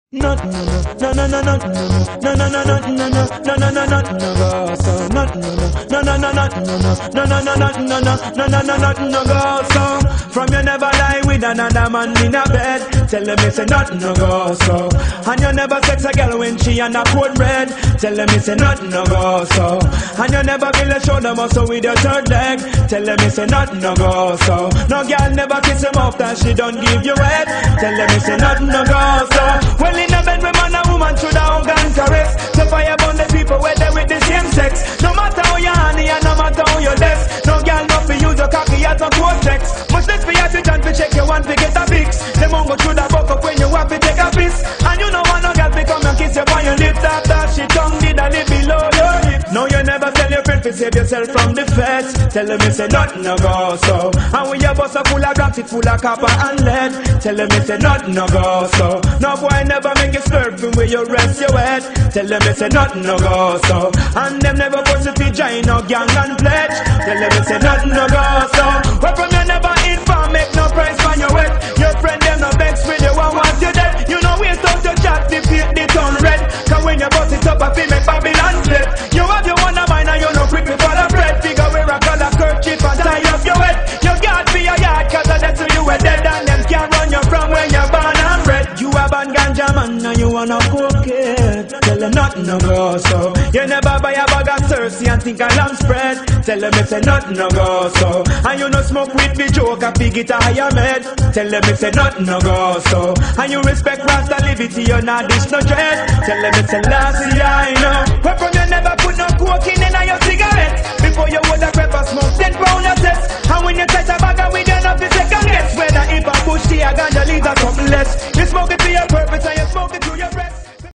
Not no no no no no no no no no no no no no no no go so not no no no no no no no no no no go so from you never lie with another man in a bed. Tell them it's a nothing no go so. And you never sex a girl when she and a cold red. Tell them it's a nothing no go so. And you never build a shoulder muscle with your third leg. Tell them it's a nothing no go so. No girl never kiss him after she don't give you head. Tell them it's a nothing no go so. Well in a bed with man and woman should have organ caress. So fire burn the people where they with the same sex. No matter how you honey and no matter how you less. No girl not for use your cocky as no cortex. Much less for you to chance to check your one to get a fix. Them won't go through the buck up when you have to take a piss. And you know one no girl to come and kiss you on your lips. After she tongue did a live below your hips. No you never tell your friend to save yourself from the feds. Tell them it's a nothing no go so. And when your bus are full of grams, it full of copper and lead. Tell them it's a nothing no go so. No boy never make you slurping where you rest your head. Tell them it's a nothing no go so. And them never go to the join no gang and pledge. Tell them it's a nothing no go so. But from you never inform, make no price for your wet. Your friend them no vex with you and want you dead. You know waste out your chat, defeat the turn red. Cause when you bust it up, I feel make Babylon flip. You have your one of mine and you no quick before the bread. Figure wear a color kerchief and tie up your head. You got for your yard cause that's who you were dead. And them can't run you from when you're born and bred. You have a ganja man and you wanna cook it. Tell them nothing no go so. You never buy a bag of Cersei and think a lamb spread. Tell them it's a nothing no go so. And you no smoke with the joke and pig it a higher med. Tell them it's a nothing no go so. And you respect Rasta liberty, you not dish no dread. Tell them it's a last year I know. But from you never put no cocaine in your cigarette. Before you would have pepper smoke, then brown your test. And when you touch a bag and we don't have the second guess. Whether if I push the ganja leaves or something less. You smoke it for your purpose and you smoke